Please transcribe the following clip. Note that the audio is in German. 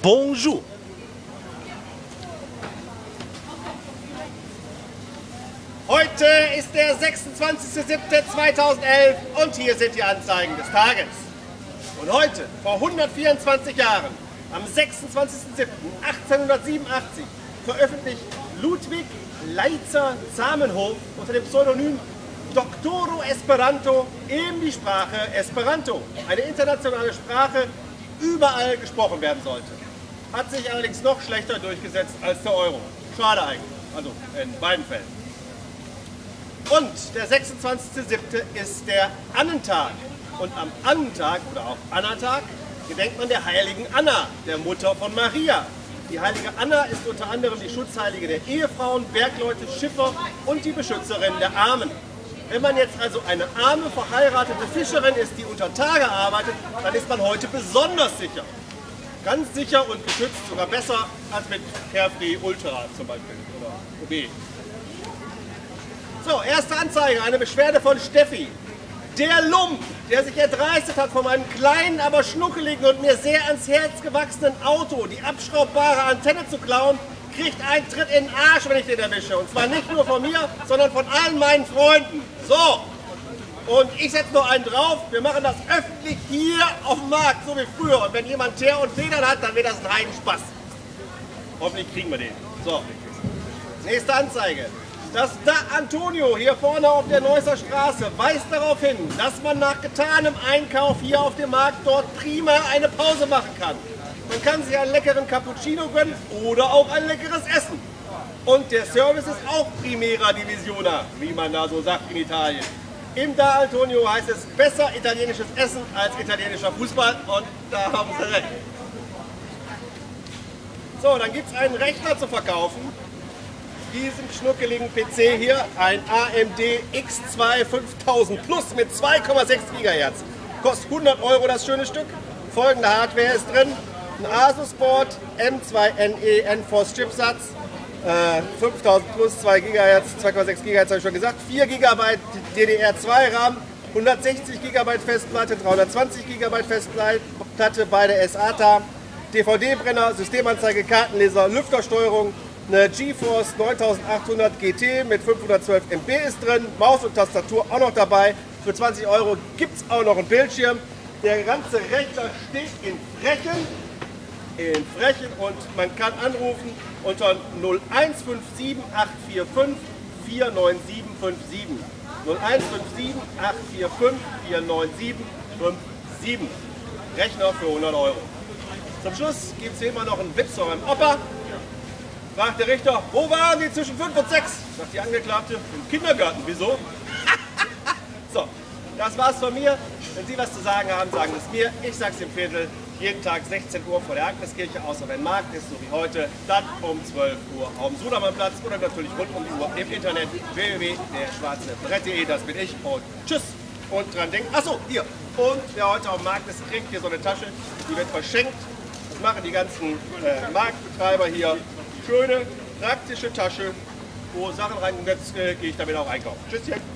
Bonjour. Heute ist der 26.07.2011 und hier sind die Anzeigen des Tages. Und heute, vor 124 Jahren, am 26.07.1887, veröffentlicht Ludwig Leitzer-Zamenhof unter dem Pseudonym Doctoro Esperanto eben die Sprache Esperanto, eine internationale Sprache, überall gesprochen werden sollte. Hat sich allerdings noch schlechter durchgesetzt als der Euro. Schade eigentlich, also in beiden Fällen. Und der 26.07. ist der Annentag. Und am Annentag oder auch Annatag gedenkt man der heiligen Anna, der Mutter von Maria. Die heilige Anna ist unter anderem die Schutzheilige der Ehefrauen, Bergleute, Schiffer und die Beschützerin der Armen. Wenn man jetzt also eine arme, verheiratete Fischerin ist, die unter Tage arbeitet, dann ist man heute besonders sicher. Ganz sicher und geschützt, sogar besser als mit Carefree Ultra zum Beispiel oder OB. So, erste Anzeige, eine Beschwerde von Steffi. Der Lump, der sich erdreistet hat, von meinem kleinen, aber schnuckeligen und mir sehr ans Herz gewachsenen Auto die abschraubbare Antenne zu klauen, kriegt einen Tritt in den Arsch, wenn ich den erwische. Und zwar nicht nur von mir, sondern von allen meinen Freunden. So, und ich setze noch einen drauf. Wir machen das öffentlich hier auf dem Markt, so wie früher. Und wenn jemand Teer und Federn hat, dann wird das ein Heidenspaß. Hoffentlich kriegen wir den. So, nächste Anzeige. Das Da Antonio hier vorne auf der Neusser Straße weist darauf hin, dass man nach getanem Einkauf hier auf dem Markt dort prima eine Pause machen kann. Man kann sich einen leckeren Cappuccino gönnen oder auch ein leckeres Essen. Und der Service ist auch Primera Divisiona, wie man da so sagt in Italien. Im Da Antonio heißt es besser italienisches Essen als italienischer Fußball und da haben sie recht. So, dann gibt es einen Rechner zu verkaufen. Diesen schnuckeligen PC hier, ein AMD X2 5000 Plus mit 2,6 GHz. Kostet 100 € das schöne Stück. Folgende Hardware ist drin. Ein Asus Board, M2NE Enforce Chipsatz, 5000 Plus, 2 GHz, 2,6 GHz habe ich schon gesagt, 4 GB DDR2 RAM, 160 GB Festplatte, 320 GB Festplatte, beide SATA, DVD-Brenner, Systemanzeige, Kartenleser, Lüftersteuerung, eine GeForce 9800 GT mit 512 MB ist drin, Maus und Tastatur auch noch dabei. Für 20 € gibt es auch noch einen Bildschirm. Der ganze Rechner steht in Frechen und man kann anrufen unter 0157 845 49757. 0157 845 49757. Rechner für 100 €. Zum Schluss gibt es wie immer noch einen Witz von meinem Opa. Fragt der Richter, wo waren Sie zwischen 5 und 6? Sagt die Angeklagte, im Kindergarten. Wieso? So, das war's von mir. Wenn Sie was zu sagen haben, sagen Sie es mir. Ich sag's im Viertel. Jeden Tag 16 Uhr vor der Agneskirche, außer wenn Markt ist, so wie heute. Dann um 12 Uhr auf dem Sudermannplatz oder natürlich rund um die Uhr im Internet www.derschwarzebrett.de. Das bin ich. Und tschüss. Und dran denken. Achso, hier. Und wer heute auf dem Markt ist, kriegt hier so eine Tasche. Die wird verschenkt. Das machen die ganzen Marktbetreiber hier. Schöne, praktische Tasche, wo Sachen rein und jetzt gehe ich damit auch einkaufen. Tschüsschen!